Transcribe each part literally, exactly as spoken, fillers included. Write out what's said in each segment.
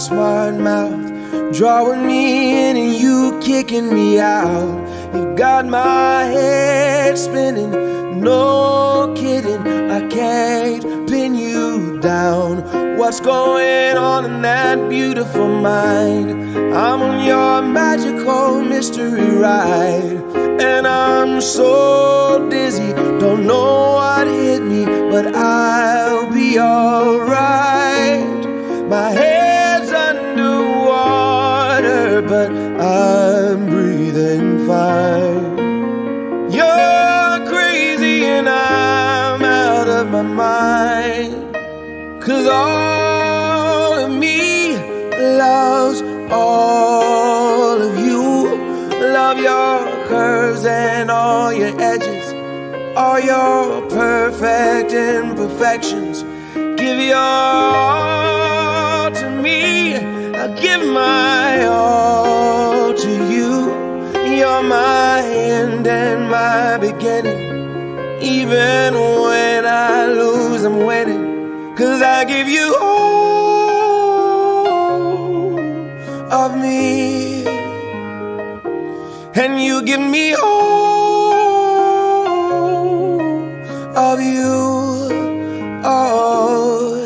smart mouth, drawing me in and you kicking me out. You got my head spinning, no kidding, I can't pin you down. What's going on in that beautiful mind? I'm on your magical mystery ride, and I'm so dizzy, don't know what hit me, but I'll be alright. My head's underwater, but I'm breathing fine. You're crazy and I'm out of my mind, 'cause all of me loves all of you. Love your curves and all your edges, all your perfect imperfections. Give your all to me, I'll give my all to you. You're my end and my beginning. Even when I lose, I'm winning, 'cause I give you all of me, and you give me all of you. Oh,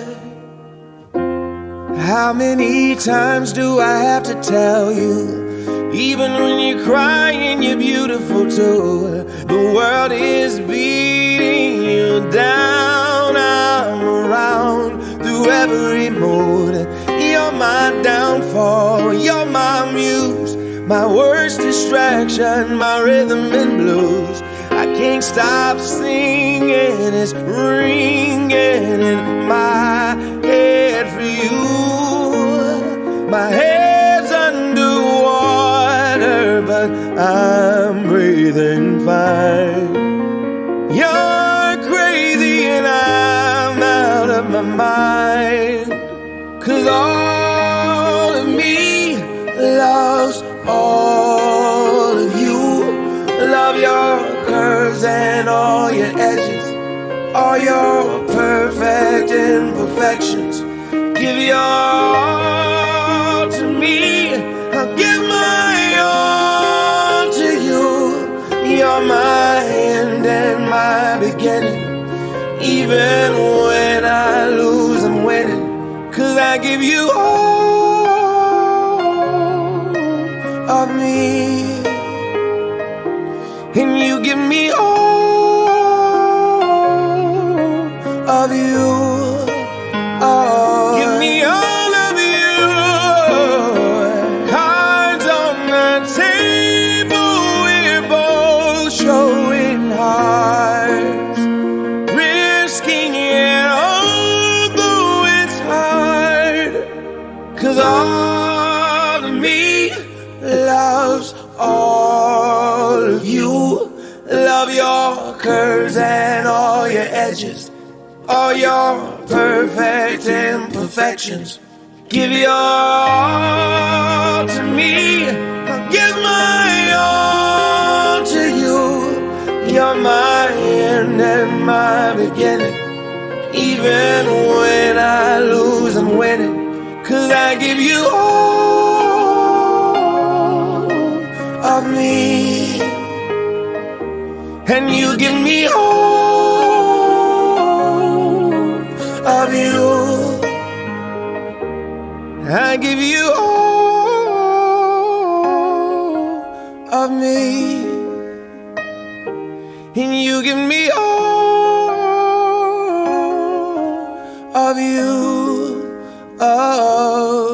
how many times do I have to tell you? Even when you're crying, you're beautiful too. The world is beating you down. I'm around through every mood. You're my downfall, you're my muse, my worst distraction, my rhythm and blues. I can't stop singing, it's ringing in my head for you. My head's underwater, but I'm breathing fine. You're crazy and I'm out of my mind, 'cause all of me loves all of you. Love your curves and all your edges, all your perfect imperfections. Give your all to me, I'll give my all to you. You're my end and my beginning. Even when I lose, I'm winning, 'cause I give you all of me, and you give me all of you. Oh, give me all of you. Cards on the table, we're both showing hearts, risking it although it's hard, 'cause all of me loves all of you. Love your curves and all your edges, all your perfect imperfections. Give your all to me, I'll give my all to you. You're my end and my beginning. Even when I lose, I'm winning, 'cause I give you all of me, and you give me all of you. I give you all of me, and you give me all of you. Oh.